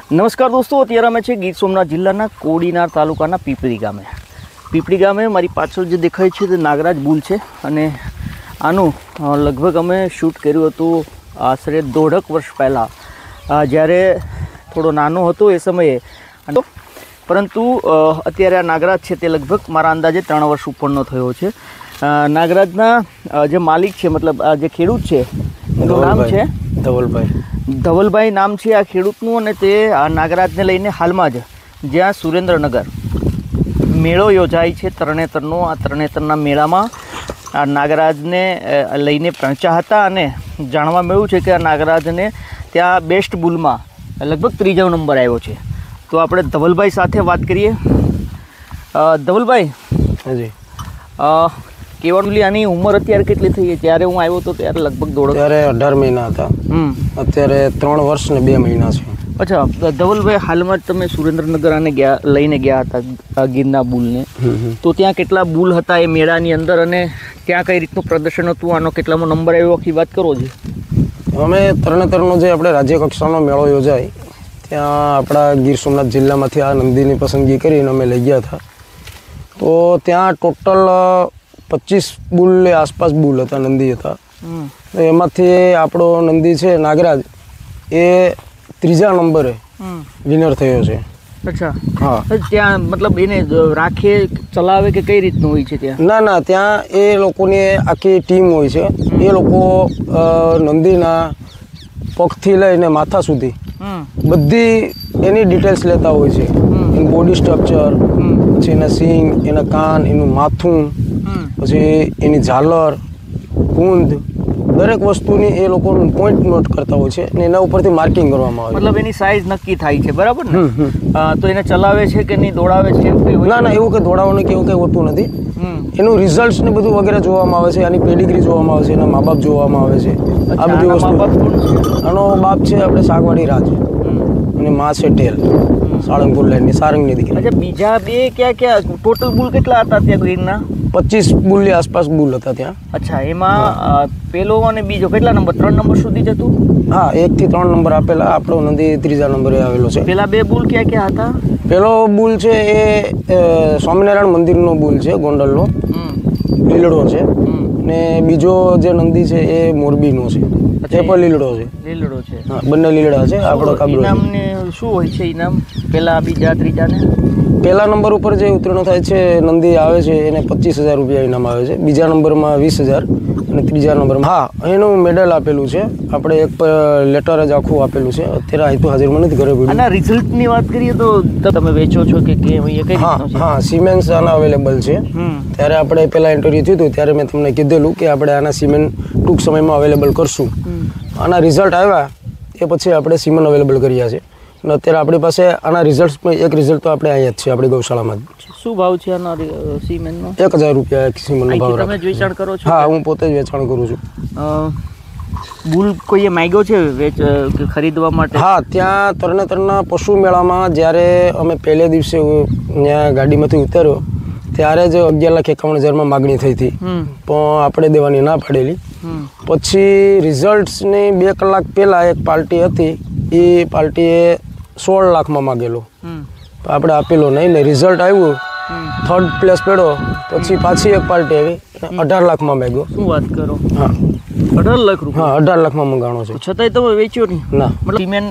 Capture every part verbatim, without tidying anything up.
નમસ્કાર દોસ્તો, અત્યારે અમે છે ગીર સોમનાથ જિલ્લાના કોડીનાર તાલુકાના પીપળી ગામે. પીપળી ગામે મારી પાછળ જે દેખાય છે તે નાગરાજ બુલ છે અને આનું લગભગ અમે શૂટ કર્યું હતું આશરે દોઢક વર્ષ પહેલાં, જ્યારે થોડો નાનો હતો એ સમયે. પરંતુ અત્યારે આ નાગરાજ છે તે લગભગ મારા અંદાજે ત્રણ વર્ષ ઉપરનો થયો છે. નાગરાજના જે માલિક છે, મતલબ આ જે ખેડૂત છે એનું નામ છે ધવલભાઈ. ધવલભાઈ નામ છે આ ખેડૂતનું, અને તે આ નાગરાજને લઈને હાલમાં જ જ્યાં સુરેન્દ્રનગર મેળો યોજાય છે તરણેતરનો, આ તરણેતરના મેળામાં આ નાગરાજને લઈને પહોંચ્યા હતા અને જાણવા મળ્યું છે કે આ નાગરાજને ત્યાં બેસ્ટ બુલમાં લગભગ ત્રીજો નંબર આવ્યો છે. તો આપણે ધવલભાઈ સાથે વાત કરીએ. ધવલભાઈ, હાજી, કેવડુલી આની ઉંમર અત્યારે કેટલી થઈ? ત્યારે હું આવ્યો હતો ત્યારે લગભગ દોઢ ત્યારે અઢાર મહિના હતા. હમ અત્યારે ત્રણ વર્ષ ને બે મહિના છે. અચ્છા ધવલભાઈ, હાલમાં જ તમે સુરેન્દ્રનગર આને ગયા લઈને ગયા હતા ગીરના બુલને, તો ત્યાં કેટલા બુલ હતા એ મેળાની અંદર, અને ત્યાં કઈ રીતનું પ્રદર્શન હતું, આનો કેટલામો નંબર આવ્યો, આખી વાત કરો છો. અમે તરણેતરનો જે આપણે રાજ્ય કક્ષાનો મેળો યોજાય ત્યાં આપણા ગીર સોમનાથ જિલ્લામાંથી આ નંદીની પસંદગી કરીને અમે લઈ ગયા હતા. તો ત્યાં ટોટલ પચીસ બુલ આસપાસ બુલ હતા, નંદી હતા. એમાંથી આપણો નંદી છે નાગરાજ એ ત્રીજા નંબરે વિનર થયો છે. અચ્છા, હા. ત્યાં મતલબ એને રાખે ચલાવે કે કઈ રીતનું હોય છે ત્યાં? ના ના, ત્યાં એ લોકોની આખી ટીમ હોય છે. એ લોકો નંદીના પગથી લઈને માથા સુધી બધી એની ડિટેલ્સ લેતા હોય છે. એનું બોડી સ્ટ્રક્ચર, પછી એના સિંગ, એના કાન, એનું માથું, પછી એની ઝાલર, કુંદ, દરેક વસ્તુની એ લોકો પોઈન્ટ નોટ કરતા હોય છે અને એના ઉપરથી માર્કિંગ કરવામાં આવે. મતલબ એની સાઇઝ નક્કી થાય છે, બરાબર ને? તો એને ચલાવે છે કે નહીં, દોડાવે છે? ના ના, એવું કે દોડાવવાનું કે એવું કંઈ હોતું નથી. એનું રિઝલ્ટ ને બધું વગેરે જોવામાં આવે છે, આની પેડિગ્રી જોવામાં આવે છે, એના મા બાપ જોવામાં આવે છે. આ બધી વસ્તુ. આનો બાપ છે આપણે સાગવાડી રાજ અને મા છે ટેલ, સાળંગપુર લાઈનની સારંગની દીકરી. અચ્છા, બીજા બે ક્યાં ક્યાં ટોટલ બુલ કેટલા હતા ત્યાં ગીરના? પચીસ બુલની આસપાસ બુલ હતા ત્યાં. અચ્છા, એમાં પેલો અને બીજો કેટલા નંબર? ત્રણ નંબર સુધી જતું? હા, એક થી ત્રણ નંબર આપેલા. આપણો નંદી ત્રીજા નંબરે આવેલો છે. પેલા બે બુલ ક્યાં ક્યાં હતા? પેલો બુલ છે એ સ્વામિનારાયણ મંદિરનો બુલ છે, ગોંડલનો લીલડો છે. ને બીજો જે નંદી છે એ મોરબીનો છે, એ પણ લીલડો છે. લીલડો છે, હા, બંને લીલડા છે. આપણો કાબરો. ઇનામને શું હોય છે ઇનામ? પેલા બીજા ત્રીજા ને પહેલા નંબર ઉપર જે ઉત્તીર્ણ થાય છે નંદી આવે છે એને પચીસ હજાર રૂપિયા ઇનામ આવે છે. બીજા નંબરમાં વીસ હજાર અને ત્રીજા નંબરમાં હા એનું મેડલ આપેલું છે. આપણે એક લેટર જ આખું આપેલું છે. અત્યારે અહીં તો હાજરમાં નથી, ઘરે પડ્યું. આના રિઝલ્ટની વાત કરીએ તો તમે વેચો છો કે કેમ? હા હા, સિમેન્ટ્સ આના અવેલેબલ છે. ત્યારે આપણે પહેલાં ઇન્ટરવ્યૂ થયું હતું ત્યારે મેં તમને કીધેલું કે આપણે આના સિમેન્ટ ટૂંક સમયમાં અવેલેબલ કરશું. આના રિઝલ્ટ આવ્યા એ પછી આપણે સિમેન્ટ અવેલેબલ કર્યા છે. અને અત્યારે આપણી પાસે આના રિઝલ્ટ એક રિઝલ્ટ તો આપણે અહીંયા જ છે, આપણી ગૌશાળામાં જ. શું ભાવ છે આના સિમેન્ટનો? એક હજાર રૂપિયા એક સિમેન્ટનો ભાવ. તમે જ વેચાણ કરો છો? હા, હું પોતે જ વેચાણ કરું છું. બુલ કોઈએ માંગ્યો છે વેચ ખરીદવા માટે? હા, ત્યાં તરણેતરના પશુ મેળામાં જ્યારે અમે પહેલે દિવસે ત્યાં ગાડીમાંથી ઉતાર્યો ત્યારે જ અગિયાર લાખ એકાવન હજારમાં માગણી થઈ હતી, પણ આપણે દેવાની ના પાડેલી. પછી રિઝલ્ટ્સની બે કલાક પહેલાં એક પાર્ટી હતી, એ પાર્ટીએ સોળ લાખમાં માગેલો, આપણે આપેલો નહીં. ને રિઝલ્ટ આવ્યું, થર્ડ પ્લેસ પડ્યો, પછી પાછી એક પાર્ટી આવી, અઢાર લાખમાં માગ્યો. શું વાત કરો? હા, અઢાર લાખ રૂપિયા? હા, અઢાર લાખમાં મંગાણો છે. છતાંય તમે વેચ્યો નહીં? ના. મતલબ સિમેન્ટ?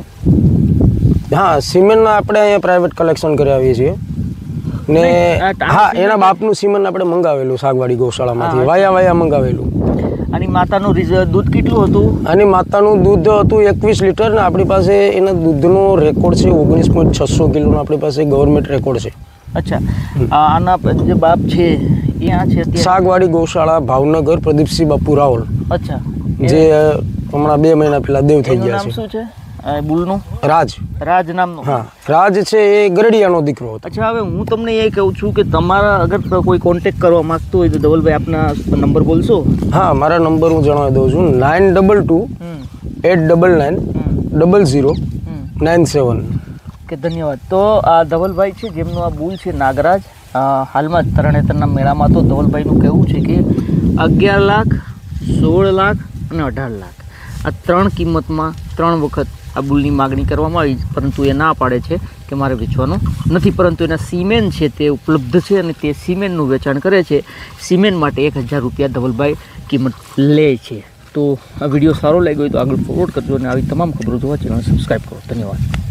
હા, સિમેન્ટના આપણે અહીંયા પ્રાઇવેટ કલેક્શન કરી આવીએ છીએ. ને હા, એના બાપનું સિમેન્ટ આપણે મંગાવેલું સાગવાડી ગૌશાળામાંથી, વાયા વાયા મંગાવેલું. આની માતાનું દૂધ કેટલું હતું? આની માતાનું દૂધ હતું એકવીસ લીટર ને આપણી પાસે એના દૂધનો રેકોર્ડ છે ઓગણીસ પોઈન્ટ છસો કિલોનો આપણી પાસે ગવર્મેન્ટ રેકોર્ડ છે. અચ્છા, આના જે બાપ છે એ આ છે સાગવાડી ગૌશાળા ભાવનગર, પ્રદીપસિંહ બાપુ રાવલ. અચ્છા, જે હમણાં બે મહિના પહેલા દેવ થઈ ગયા છે. શું છે બુલનું? રાજ. રાજ નામનો? હા, રાજ છે એ ગરડિયાનો દીકરો હતો. અચ્છા, હવે હું તમને એ કહું છું કે તમારા અગર કોઈ કોન્ટેક્ટ કરવા માંગતો હોય તો ધવલભાઈ આપના નંબર બોલશો? હા, મારા નંબર હું જણાવી દઉં છું. Nine double two eight double nine double zero nine seven. કે ધન્યવાદ. તો આ ધવલભાઈ છે જેમનું આ બુલ છે નાગરાજ, હાલમાં જ તરણેતરના મેળામાં તો ધવલભાઈનું કહેવું છે કે અગિયાર લાખ સોળ લાખ અને અઢાર લાખ આ ત્રણ કિંમતમાં ત્રણ વખત આ બુલની માગણી કરવામાં આવી, પરંતુ એ ના પાડે છે કે મારે વેચવાનો નથી, પરંતુ એના સિમેન્ટ છે તે ઉપલબ્ધ છે અને તે સિમેન્ટનું વેચાણ કરે છે. સિમેન્ટ માટે એક હજાર રૂપિયા ધવલભાઈ કિંમત લે છે. તો આ વિડીયો સારો લાગ્યો હોય તો આગળ ફોરવર્ડ કરજો અને આવી તમામ ખબરો જોવા ચેનલ સબસ્ક્રાઈબ કરો. ધન્યવાદ.